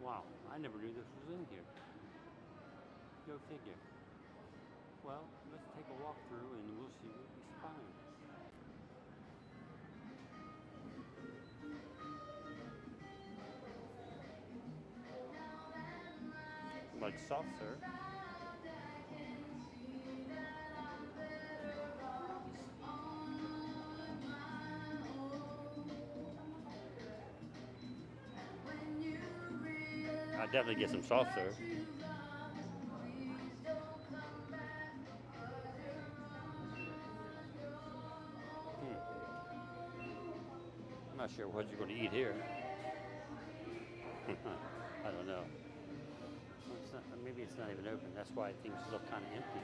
Wow, I never knew this was in here. Go figure. Well, let's take a walk through and we'll see what we find. Like soft serve. I definitely get some soft serve. I'm not sure what you're going to eat here. I don't know. Well, it's not, maybe it's not even open. That's why things look kind of empty.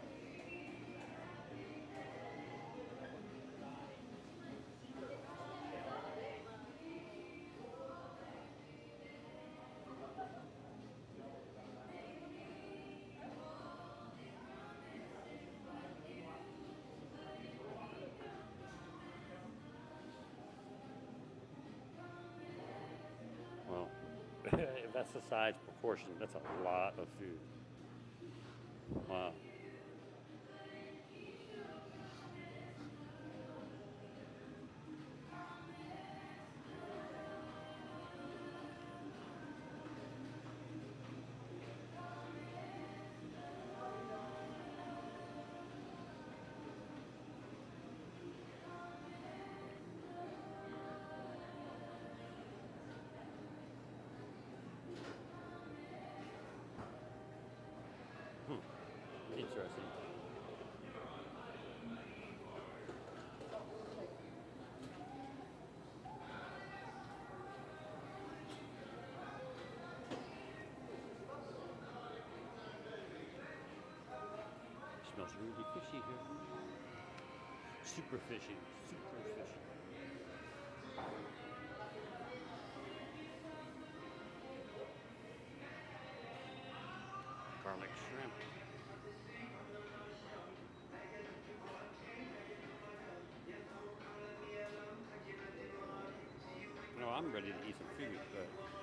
Well, if that's the size proportion, that's a lot of food. Wow. Interesting. Smells really fishy here. Super fishy. Super fishy. Garlic shrimp. No, I'm ready to eat some food, but